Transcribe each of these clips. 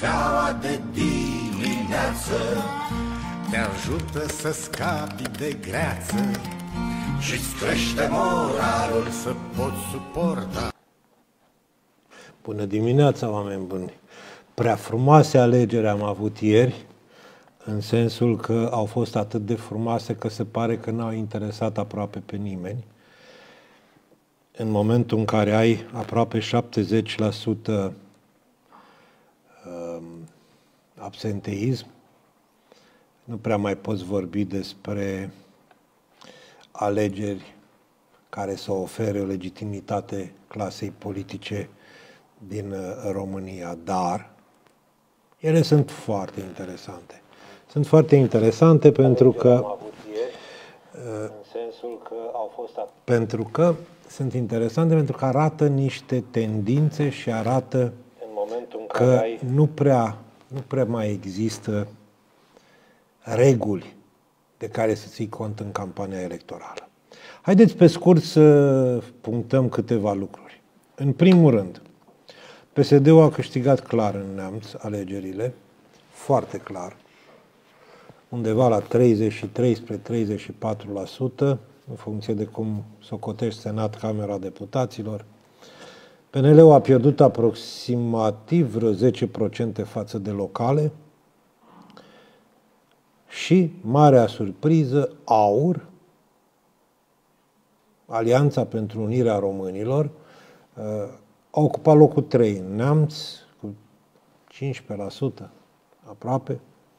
Cafeaua de dimineață te ajută să scapi de greață și-ți crește moralul să poți suporta. Bună dimineața, oameni buni! Prea frumoase alegeri am avut ieri, în sensul că au fost atât de frumoase că se pare că n-au interesat aproape pe nimeni. În momentul în care ai aproape 70% absenteism, nu prea mai poți vorbi despre alegeri care să ofere o legitimitate clasei politice din România, dar ele sunt foarte interesante. Sunt foarte interesante pentru că sunt interesante pentru că arată niște tendințe și arată că nu prea mai există reguli de care să ții cont în campania electorală. Haideți pe scurt să punctăm câteva lucruri. În primul rând, PSD-ul a câștigat clar în Neamț alegerile, foarte clar, undeva la 33-34%, în funcție de cum socotești Senat, Camera Deputaților. PNL-ul a pierdut aproximativ vreo 10% față de locale și, marea surpriză, AUR, Alianța pentru Unirea Românilor, a ocupat locul 3 în Neamț, cu 15% aproape.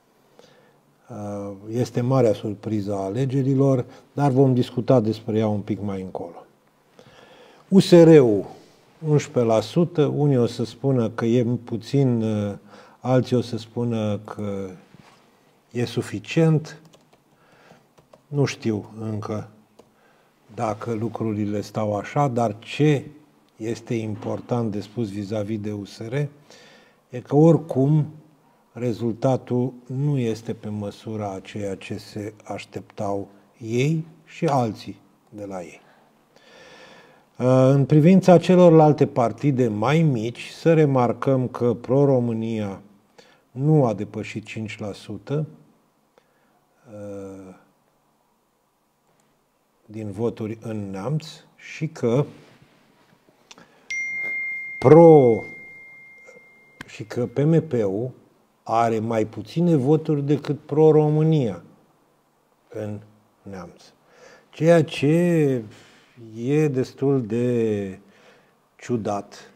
Este marea surpriză a alegerilor, dar vom discuta despre ea un pic mai încolo. USR-ul, 11%, unii o să spună că e puțin, alții o să spună că e suficient. Nu știu încă dacă lucrurile stau așa, dar ce este important de spus vis-a-vis de USR e că oricum rezultatul nu este pe măsura a ceea ce se așteptau ei și alții de la ei. În privința celorlalte partide mai mici, să remarcăm că Pro-România nu a depășit 5% din voturi în Neamț și că PMP-ul are mai puține voturi decât Pro-România în Neamț. Ceea ce e destul de ciudat,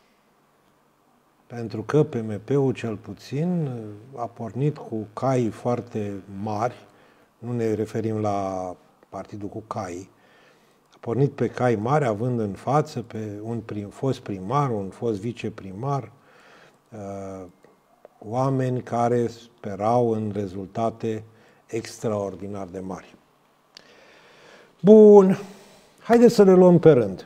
pentru că PMP-ul cel puțin a pornit cu cai foarte mari, nu ne referim la partidul cu cai, a pornit pe cai mari, având în față pe un fost primar, un fost viceprimar, oameni care sperau în rezultate extraordinar de mari. Bun, haideți să le luăm pe rând.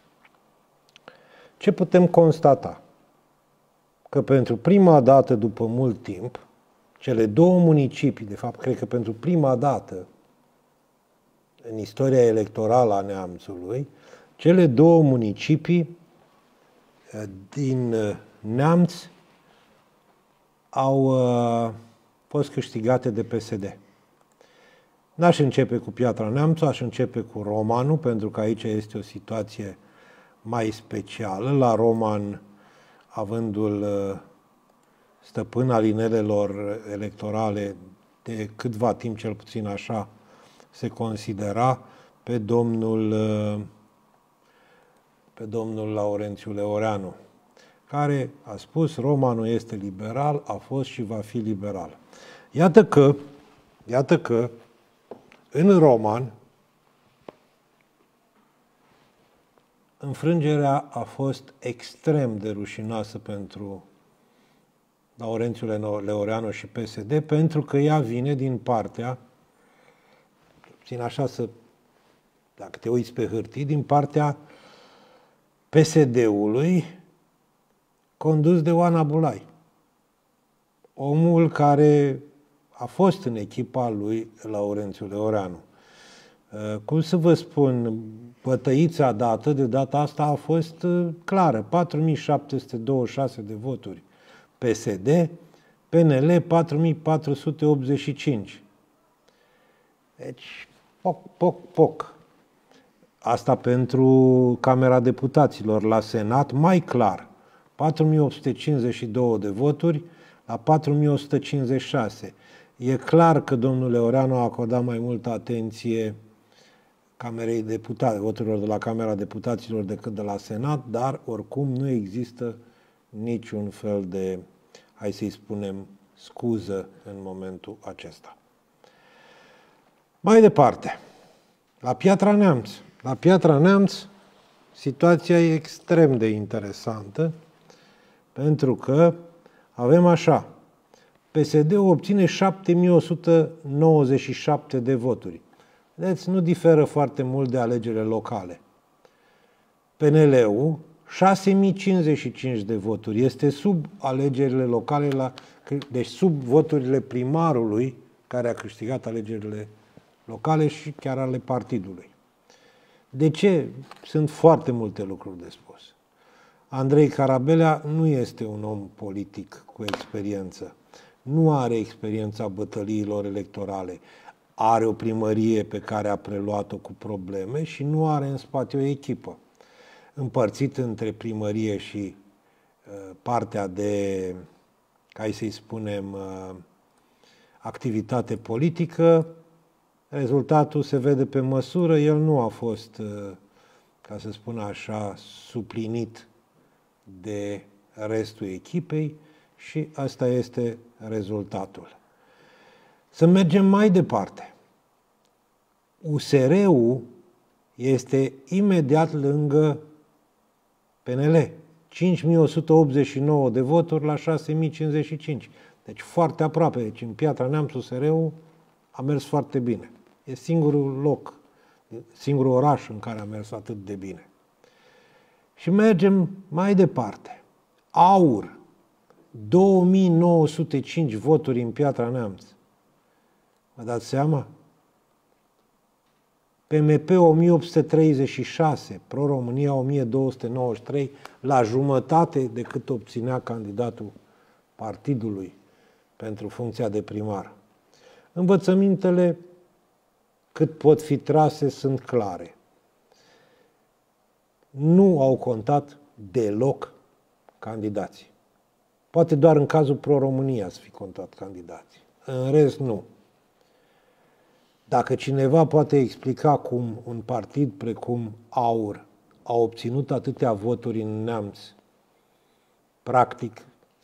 Ce putem constata? Că pentru prima dată după mult timp, cele două municipii, de fapt, cred că pentru prima dată în istoria electorală a Neamțului, cele două municipii din Neamț au fost câștigate de PSD. N-aș începe cu Piatra Neamțu, aș începe cu Romanul, pentru că aici este o situație mai specială. La Roman, avându-l stăpân al inelelor electorale de câtva timp, cel puțin așa se considera, pe domnul Laurențiu Leoreanu, care a spus Romanul este liberal, a fost și va fi liberal. Iată că în Roman înfrângerea a fost extrem de rușinoasă pentru Laurențiu Leoreanu și PSD, pentru că ea vine din partea, dacă te uiți pe hârtii, din partea PSD-ului condus de Oana Bulai. Omul care a fost în echipa lui Laurențiu Leoreanu. Cum să vă spun, bătăița dată, de data asta a fost clară, 4726 de voturi PSD, PNL 4485. Deci, poc. Asta pentru Camera Deputaților. La Senat, mai clar, 4852 de voturi la 4156. E clar că domnul Leoreanu a acordat mai multă atenție Camerei Deputate, voturilor de la Camera Deputaților decât de la Senat, dar oricum nu există niciun fel de, hai să-i spunem, scuză în momentul acesta. Mai departe, la Piatra Neamț. La Piatra Neamț situația e extrem de interesantă, pentru că avem așa, PSD-ul obține 7197 de voturi. Deci nu diferă foarte mult de alegerile locale. PNL-ul 6055 de voturi. Este sub alegerile locale, deci sub voturile primarului care a câștigat alegerile locale și chiar ale partidului. De ce? Sunt foarte multe lucruri de spus. Andrei Carabelea nu este un om politic cu experiență. Nu are experiența bătăliilor electorale. Are o primărie pe care a preluat-o cu probleme și nu are în spate o echipă. Împărțit între primărie și partea de, hai să-i spunem, activitate politică, rezultatul se vede pe măsură. El nu a fost, ca să spun așa, suplinit de restul echipei și asta este rezultatul. Să mergem mai departe. USR-ul este imediat lângă PNL. 5189 de voturi la 6055. Deci foarte aproape. Deci în Piatra Neamț USR-ul a mers foarte bine. E singurul loc, singurul oraș în care a mers atât de bine. Și mergem mai departe. AUR, 2905 voturi în Piatra Neamț. Vă dați seama? PMP 1836, Pro-România 1293, la jumătate decât obținea candidatul partidului pentru funcția de primar. Învățămintele, cât pot fi trase, sunt clare. Nu au contat deloc candidații. Poate doar în cazul Pro-România să fi contat candidații. În rest, nu. Dacă cineva poate explica cum un partid precum AUR a obținut atâtea voturi în Neamț, practic,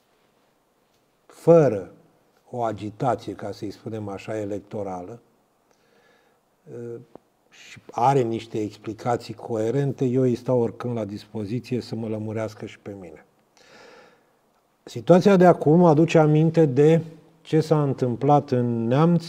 fără o agitație, ca să-i spunem așa, electorală, și are niște explicații coerente, eu îi stau oricând la dispoziție să mă lămurească și pe mine. Situația de acum aduce aminte de ce s-a întâmplat în Neamț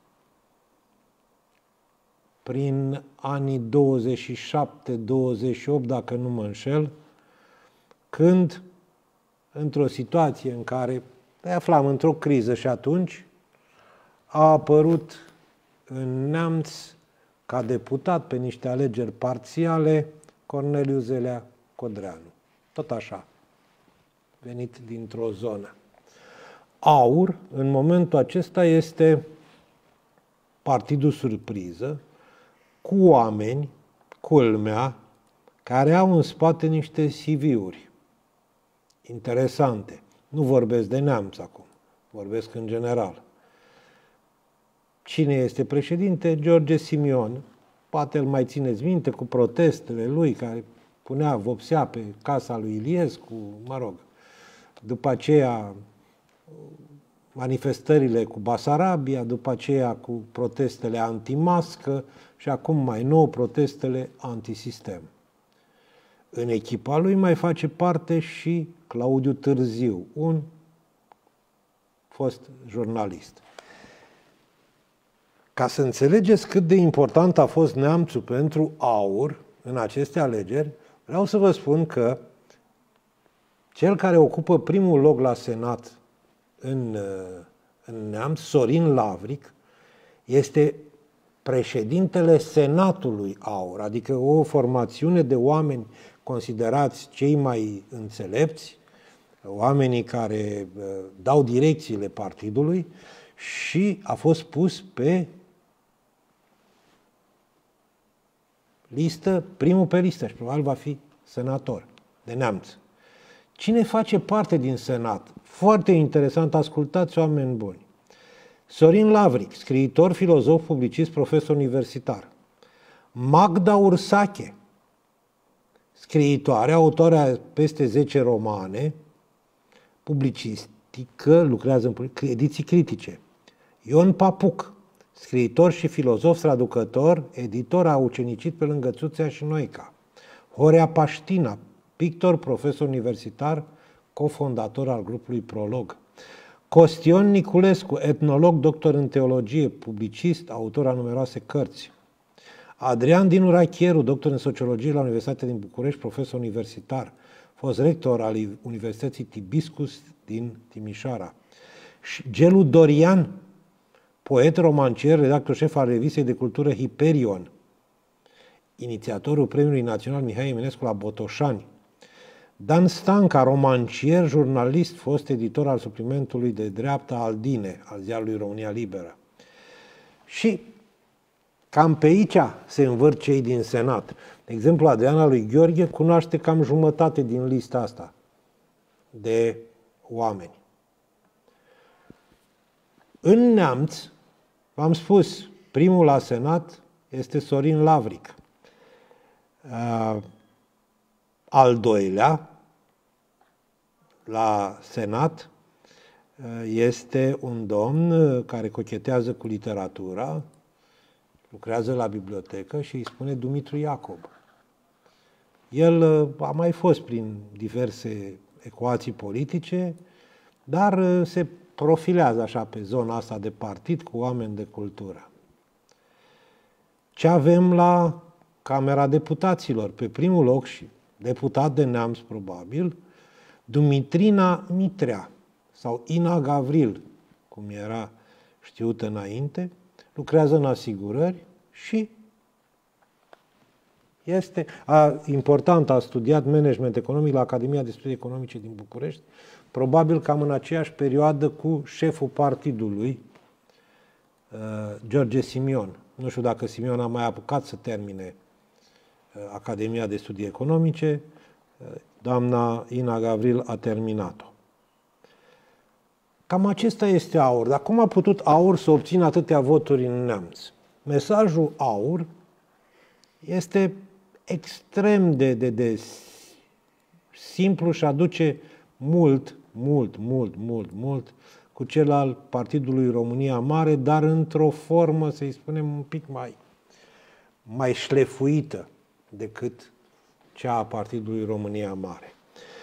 prin anii 27-28, dacă nu mă înșel, când, într-o situație în care ne aflam într-o criză și atunci, a apărut în Neamț, ca deputat pe niște alegeri parțiale, Corneliu Zelea Codreanu. Tot așa, venit dintr-o zonă. AUR, în momentul acesta, este partidul surpriză, cu oameni, culmea, care au în spate niște CV-uri interesante. Nu vorbesc de Neamț acum, vorbesc în general. Cine este președinte? George Simion. Poate îl mai țineți minte cu protestele lui, care vopsea pe casa lui Iliescu, mă rog. După aceea manifestările cu Basarabia, după aceea cu protestele antimască și acum mai nou protestele antisistem. În echipa lui mai face parte și Claudiu Târziu, un fost jurnalist. Ca să înțelegeți cât de important a fost Neamțul pentru AUR în aceste alegeri, vreau să vă spun că cel care ocupă primul loc la Senat în Neamț, Sorin Lavric, este președintele Senatului AUR, adică o formațiune de oameni considerați cei mai înțelepți oamenii care dau direcțiile partidului și a fost pus pe listă, primul pe listă și probabil va fi senator de Neamț. Cine face parte din Senat? Foarte interesant, ascultați, oameni buni. Sorin Lavric, scriitor, filozof, publicist, profesor universitar. Magda Ursache, scriitoare, autoarea peste 10 romane, publicistică, lucrează în ediții critice. Ion Papuc, scriitor și filozof, traducător, editor, a ucenicit pe lângă Țuțea și Noica. Horea Paștina, pictor, profesor universitar, cofondator al grupului Prolog. Costion Niculescu, etnolog, doctor în teologie, publicist, autor a numeroase cărți. Adrian Dinu Rachieru, doctor în sociologie la Universitatea din București, profesor universitar, fost rector al Universității Tibiscus din Timișoara. Gelu Dorian, poet, romancier, redactor șef al revistei de cultură Hiperion, inițiatorul Premiului Național Mihai Eminescu la Botoșani. Dan Stanca, romancier, jurnalist, fost editor al suplimentului de dreapta Aldine, al ziarului România Liberă. Și cam pe aici se învârt cei din Senat. De exemplu, Adriana lui Gheorghe cunoaște cam jumătate din lista asta de oameni. În Neamț, v-am spus, primul la Senat este Sorin Lavric. Al doilea la Senat este un domn care cochetează cu literatura, lucrează la bibliotecă și îi spune Dumitru Iacob. El a mai fost prin diverse ecuații politice, dar se profilează așa pe zona asta de partid cu oameni de cultură. Ce avem la Camera Deputaților? Pe primul loc și deputat de Neamț, probabil, Dumitrina Mitrea sau Ina Gavril, cum era știută înainte, lucrează în asigurări și este important, a studiat management economic la Academia de Studii Economice din București, probabil cam în aceeași perioadă cu șeful partidului, George Simion. Nu știu dacă Simion a mai apucat să termine Academia de Studii Economice, doamna Ina Gavril a terminat-o. Cam acesta este AUR. Dar cum a putut AUR să obțină atâtea voturi în Neamț? Mesajul AUR este extrem de simplu și aduce mult cu cel al Partidului România Mare, dar într-o formă, să-i spunem, un pic mai șlefuită decât cea a Partidului România Mare.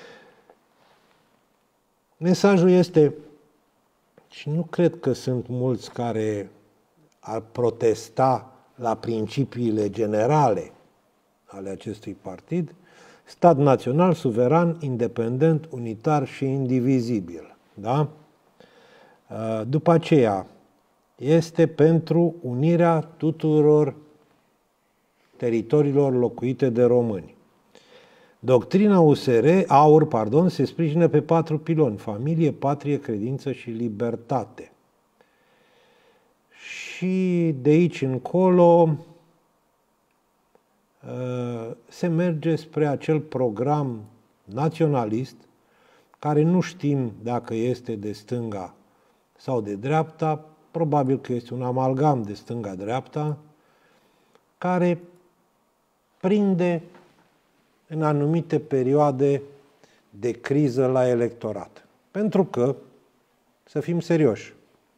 Mesajul este, și nu cred că sunt mulți care ar protesta la principiile generale ale acestui partid, stat național, suveran, independent, unitar și indivizibil. Da? După aceea, este pentru unirea tuturor teritoriilor locuite de români. Doctrina AUR se sprijină pe 4 piloni: familie, patrie, credință și libertate. Și de aici încolo se merge spre acel program naționalist, care nu știm dacă este de stânga sau de dreapta, probabil că este un amalgam de stânga-dreapta, care prinde în anumite perioade de criză la electorat. Pentru că, să fim serioși,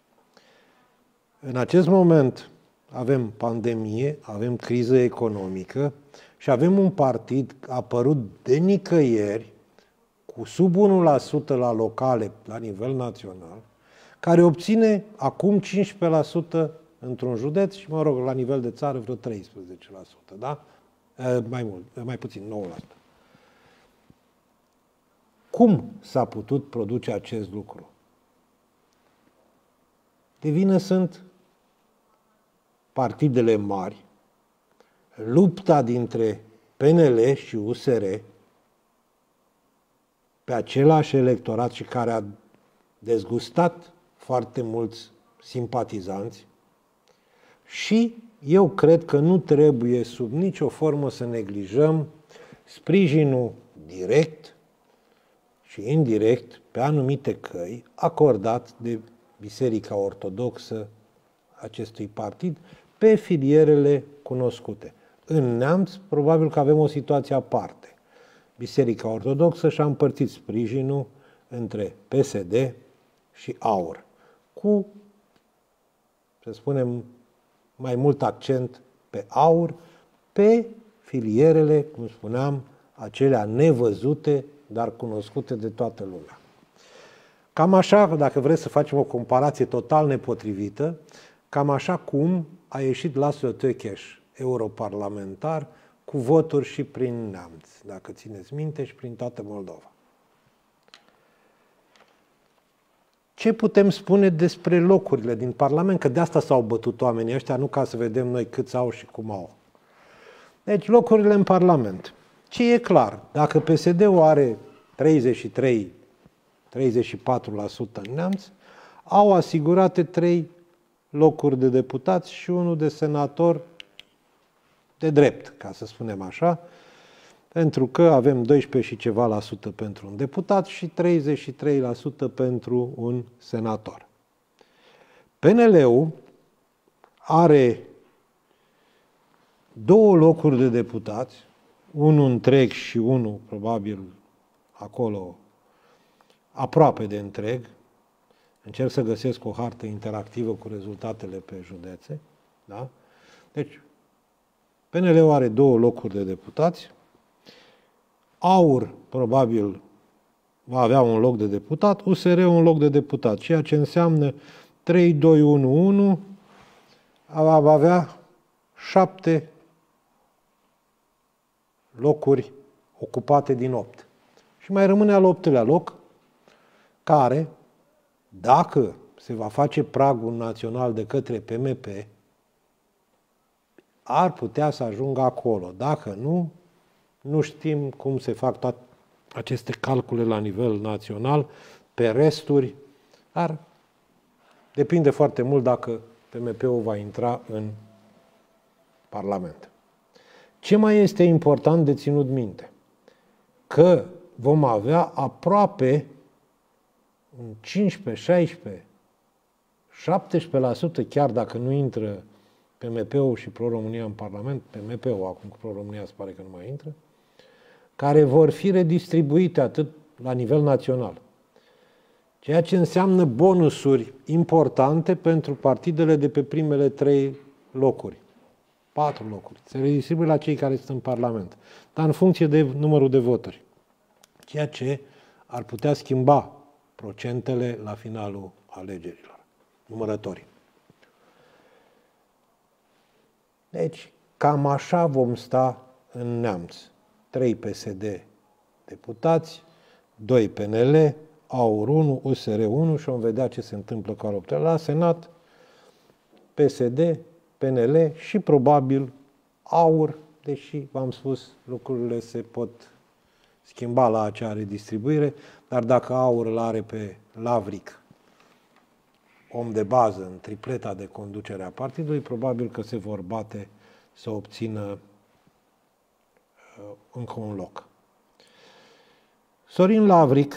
în acest moment avem pandemie, avem criză economică și avem un partid apărut de nicăieri, cu sub 1% la locale, la nivel național, care obține acum 15% într-un județ și, mă rog, la nivel de țară vreo 13%, da? Mai puțin, 9%. Cum s-a putut produce acest lucru? De vină sunt partidele mari, lupta dintre PNL și USR pe același electorat și care a dezgustat foarte mulți simpatizanți și eu cred că nu trebuie sub nicio formă să neglijăm sprijinul direct și indirect pe anumite căi acordat de Biserica Ortodoxă acestui partid pe filierele cunoscute. În Neamț, probabil că avem o situație aparte. Biserica Ortodoxă și-a împărțit sprijinul între PSD și AUR, cu, să spunem, mai mult accent pe AUR, pe filierele, cum spuneam, acelea nevăzute, dar cunoscute de toată lumea. Cam așa, dacă vreți să facem o comparație total nepotrivită, cam așa cum a ieșit Laszlo Tőkés, europarlamentar, cu voturi și prin Neamț, dacă țineți minte, și prin toată Moldova. Ce putem spune despre locurile din Parlament? Că de asta s-au bătut oamenii ăștia, nu ca să vedem noi câți au și cum au. Deci, locurile în Parlament. Ce e clar? Dacă PSD-ul are 33-34% în Neamț, au asigurate 3 locuri de deputați și unul de senator de drept, ca să spunem așa, pentru că avem 12 și ceva la sută pentru un deputat și 33% pentru un senator. PNL-ul are 2 locuri de deputați, unul întreg și unul probabil acolo aproape de întreg. Încerc să găsesc o hartă interactivă cu rezultatele pe județe. Da? Deci, PNL-ul are 2 locuri de deputați, AUR probabil va avea un loc de deputat, USR un loc de deputat, ceea ce înseamnă 3-2-1-1 va avea 7 locuri ocupate din 8. Și mai rămâne al 8-lea loc, care, dacă se va face pragul național de către PMP, ar putea să ajungă acolo. Dacă nu, nu știm cum se fac toate aceste calcule la nivel național, pe resturi, dar depinde foarte mult dacă PMP-ul va intra în Parlament. Ce mai este important de ținut minte? Că vom avea aproape un 15, 16, 17%, chiar dacă nu intră PMP-ul și Pro-România în Parlament, PMP-ul acum cu Pro-România se pare că nu mai intră, care vor fi redistribuite atât la nivel național. Ceea ce înseamnă bonusuri importante pentru partidele de pe primele 3 locuri. 4 locuri. Se redistribuie la cei care sunt în Parlament, dar în funcție de numărul de voturi. Ceea ce ar putea schimba procentele la finalul alegerilor, numărătorii. Deci, cam așa vom sta în Neamț. 3 PSD deputați, 2 PNL, AUR 1, USR 1 și vom vedea ce se întâmplă cu al 8-lea. La Senat, PSD, PNL și probabil AUR, deși, v-am spus, lucrurile se pot schimba la acea redistribuire, dar dacă AUR îl are pe Lavric, om de bază în tripleta de conducere a partidului, probabil că se vor bate să obțină încă un loc. Sorin Lavric,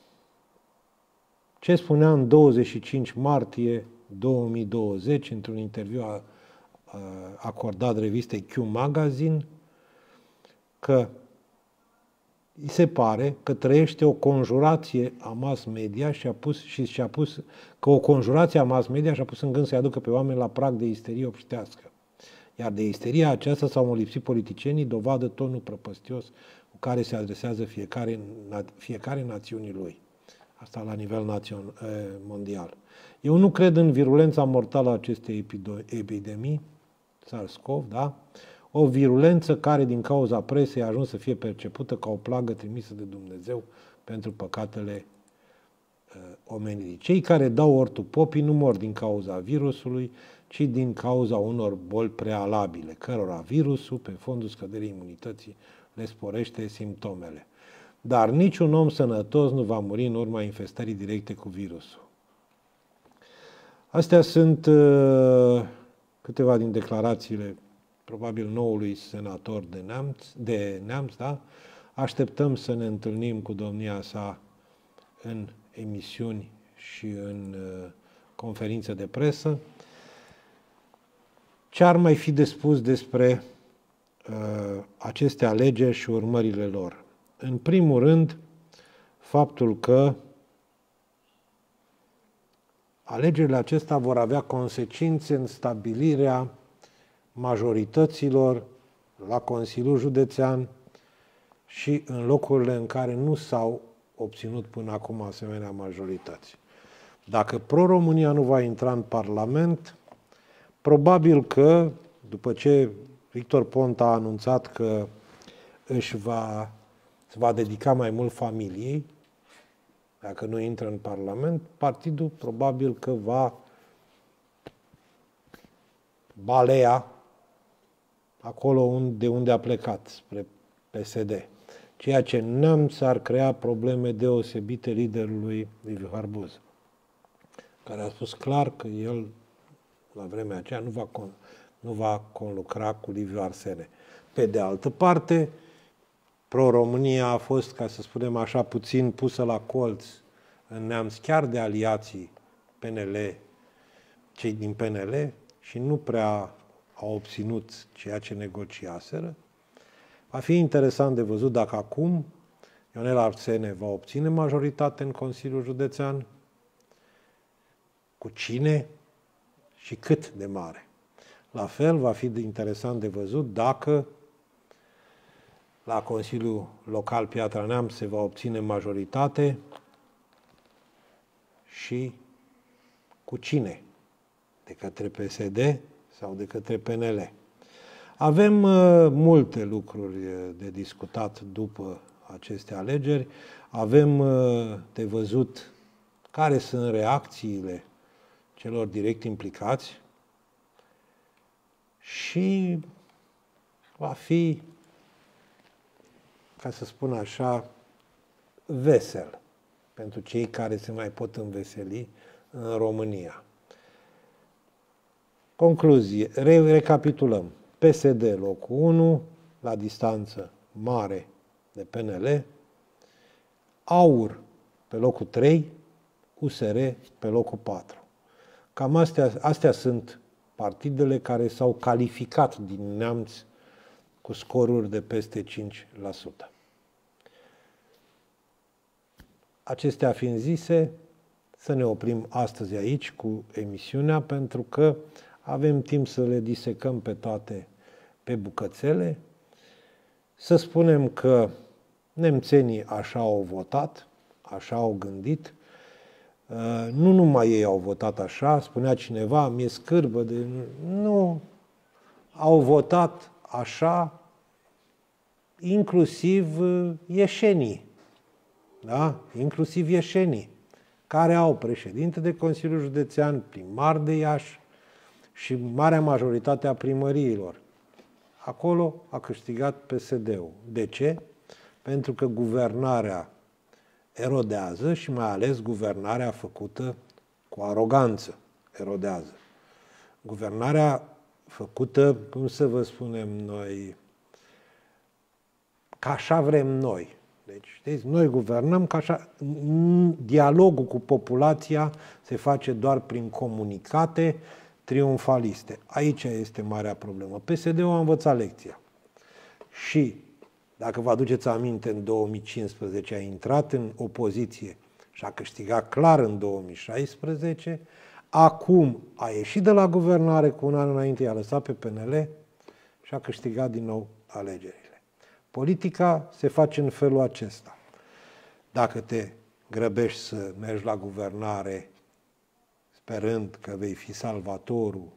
ce spunea în 25 martie 2020, într-un interviu acordat revistei Q Magazine, că îi se pare că trăiește o conjurație a mass media că o conjurație a mass media și-a pus în gând să-i aducă pe oameni la prag de isterie obștească. Iar de isteria aceasta s-au molipsit politicienii, dovadă tonul prăpăstios cu care se adresează fiecare națiunii lui. Asta la nivel mondial. Eu nu cred în virulența mortală a acestei epidemii, SARS-CoV, da? O virulență care din cauza presei a ajuns să fie percepută ca o plagă trimisă de Dumnezeu pentru păcatele omenirii. Cei care dau ortul popii nu mor din cauza virusului, ci din cauza unor boli prealabile, cărora virusul, pe fondul scăderii imunității, le sporește simptomele. dar niciun om sănătos nu va muri în urma infestării directe cu virusul. Astea sunt câteva din declarațiile probabil noului senator de Neamț, da? Așteptăm să ne întâlnim cu domnia sa în emisiuni și în conferințe de presă. Ce ar mai fi de spus despre aceste alegeri și urmările lor? În primul rând, faptul că alegerile acestea vor avea consecințe în stabilirea majorităților la Consiliul Județean și în locurile în care nu s-au obținut până acum asemenea majorități. Dacă Pro-România nu va intra în Parlament, probabil că, după ce Victor Ponta a anunțat că se va dedica mai mult familiei, dacă nu intră în Parlament, partidul probabil că va balea acolo de unde a plecat, spre PSD. Ceea ce în Neamț ar crea probleme deosebite liderului Liviu Harbuz, care a spus clar că el, la vremea aceea, nu va conlucra cu Liviu Arsene. Pe de altă parte, Pro-România a fost, ca să spunem așa, puțin pusă la colț în Neamț, chiar de aliații PNL, cei din PNL, și nu prea au obținut ceea ce negociaseră. Va fi interesant de văzut dacă acum Ionel Arsene va obține majoritate în Consiliul Județean, cu cine și cât de mare. La fel, va fi interesant de văzut dacă la Consiliul Local Piatra Neamț se va obține majoritate și cu cine, de către PSD sau de către PNL. Avem multe lucruri de discutat după aceste alegeri. Avem de văzut care sunt reacțiile celor direct implicați și va fi, ca să spun așa, vesel pentru cei care se mai pot înveseli în România. Concluzie, recapitulăm. PSD locul 1, la distanță mare de PNL, AUR pe locul 3, USR pe locul 4. Cam astea sunt partidele care s-au calificat din Neamț cu scoruri de peste 5%. Acestea fiind zise, să ne oprim astăzi aici cu emisiunea, pentru că avem timp să le disecăm pe toate pe bucățele, să spunem că nemțenii așa au votat, așa au gândit, nu numai ei au votat așa, spunea cineva, mi-e scârbă de... Nu, au votat așa, inclusiv ieșenii, da? Inclusiv ieșenii, care au președinte de Consiliul Județean, primar de Iași și marea majoritate a primăriilor. Acolo a câștigat PSD-ul. De ce? Pentru că guvernarea erodează și mai ales guvernarea făcută cu aroganță erodează. Guvernarea făcută, cum să vă spunem noi, ca așa vrem noi. Deci, știți, noi guvernăm ca așa, dialogul cu populația se face doar prin comunicate triumfaliste. Aici este marea problemă. PSD-ul a învățat lecția. Și, dacă vă aduceți aminte, în 2015 a intrat în opoziție și a câștigat clar în 2016, acum a ieșit de la guvernare cu un an înainte, i-a lăsat pe PNL și a câștigat din nou alegerile. Politica se face în felul acesta. Dacă te grăbești să mergi la guvernare sperând că vei fi salvatorul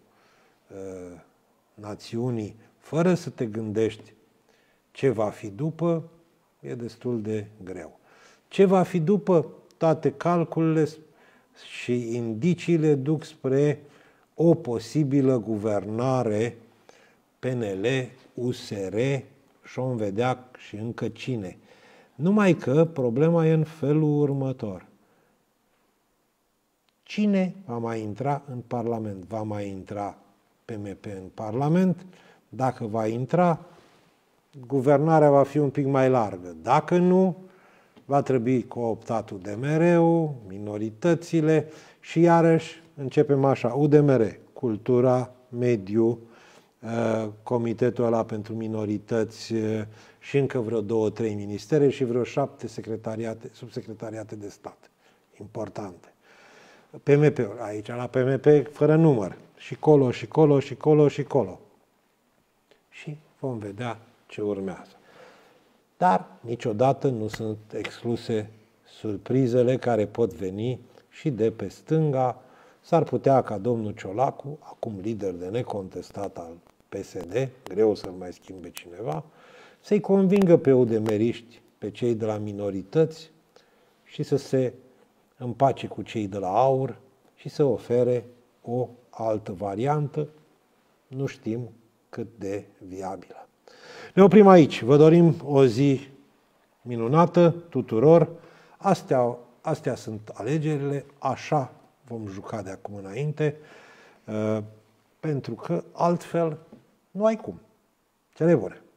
națiunii, fără să te gândești ce va fi după, e destul de greu. Ce va fi după? Toate calculele și indiciile duc spre o posibilă guvernare PNL, USR și vom vedea și încă cine. Numai că problema e în felul următor. Cine va mai intra în Parlament? Va mai intra PMP în Parlament? Dacă va intra, guvernarea va fi un pic mai largă. Dacă nu, va trebui cooptat UDMR-ul, minoritățile și iarăși începem așa, UDMR, cultura, mediu, comitetul ăla pentru minorități și încă vreo 2-3 ministere și vreo 7 subsecretariate de stat importante. PMP-ul, aici la PMP fără număr, și colo, și colo, și colo, și colo. Și vom vedea ce urmează. Dar niciodată nu sunt excluse surprizele care pot veni și de pe stânga. S-ar putea ca domnul Ciolacu, acum lider de necontestat al PSD, greu să-l mai schimbe cineva, să-i convingă pe udemeriști, pe cei de la minorități și să se împace cu cei de la AUR și să ofere o altă variantă, nu știm cât de viabilă. Ne oprim aici. Vă dorim o zi minunată tuturor. Astea sunt alegerile, așa vom juca de acum înainte, pentru că altfel nu ai cum. Cele bune!